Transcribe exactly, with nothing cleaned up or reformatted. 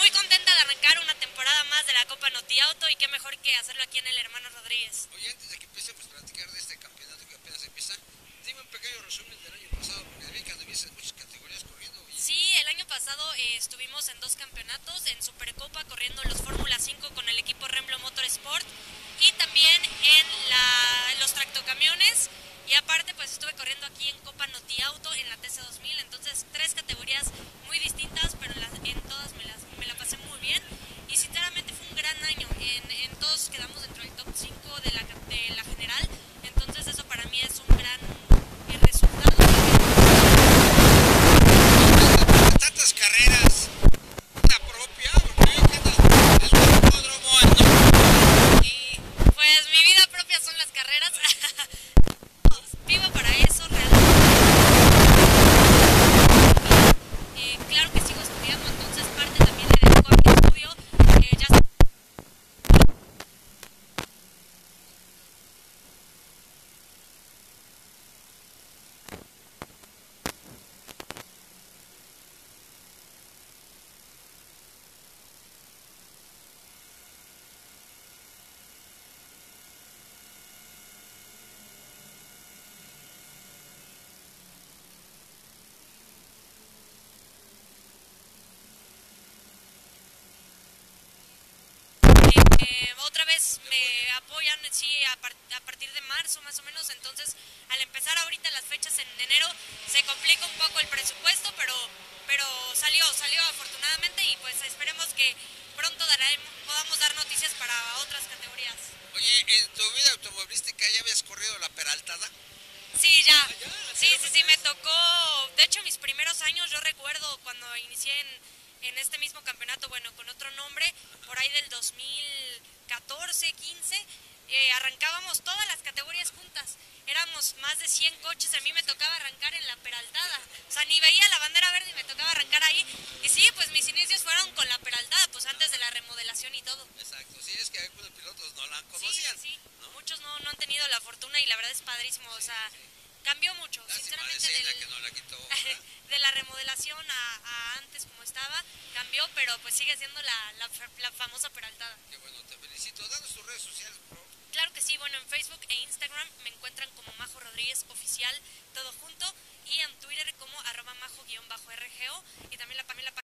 muy contenta de arrancar una temporada más de la Copa Noti Auto y qué mejor que hacerlo aquí en el Hermanos Rodríguez. Oye, antes de que empecemos a platicar de este campeonato que apenas empieza, dime un pequeño resumen del año pasado, porque vi que anduviste en muchas categorías corriendo. Y... Sí, el año pasado eh, estuvimos en dos campeonatos, en Supercopa corriendo los Fórmula cinco con el equipo Remblo Motorsport y también en la, los tractocamiones. Y aparte pues estuve corriendo aquí en Copa Noti Auto en la T C dos mil, entonces tres categorías muy distintas, pero en, las, en todas me, las, me la pasé muy bien y sinceramente fue un gran año, en, en todos quedamos dentro del top cinco de la, de la general, entonces eso para mí es un gran eh, resultado. Tantas carreras, la propia, porque el autódromo, ¿no? Y pues mi vida propia son las carreras. Vivo para eso realmente. Eh, claro que sigo estudiando, entonces parte también le dedico a mi estudio. Eh, ya Eh, otra vez me apoyan sí, a, par a partir de marzo más o menos, entonces al empezar ahorita las fechas en enero se complica un poco el presupuesto, pero, pero salió, salió afortunadamente y pues esperemos que pronto daremos, podamos dar noticias para otras categorías. Oye, en tu vida automovilística ya habías corrido la Peraltada. Sí, ya, Ah, ya, sí, sí, sí, me tocó, de hecho mis primeros años yo recuerdo cuando inicié en, en este mismo campeonato, bueno, con otro nombre, por ahí del dos mil catorce, quince, eh, arrancábamos todas las categorías juntas, éramos más de cien coches, a mí me tocaba arrancar en la Peraltada, o sea, ni veía la bandera verde y me tocaba arrancar ahí, y sí, pues mis inicios fueron con la Peraltada, pues antes de la remodelación y todo. Exacto, sí, es que algunos pilotos no la Sí, conocían. sí, ¿no? muchos no, no han tenido la fortuna y la verdad es padrísimo, o sea, cambió mucho, Lástima de sinceramente, Senna del, que no la quitó. de la remodelación a, a antes como estaba, cambió, pero pues sigue siendo la, la, la famosa Peraltada. Qué bueno, te felicito. Danos tus redes sociales, por favor. Claro que sí, bueno, en Facebook e Instagram me encuentran como Majo Rodríguez Oficial, todo junto, y en Twitter como arroba majo-rgo, y también la, también la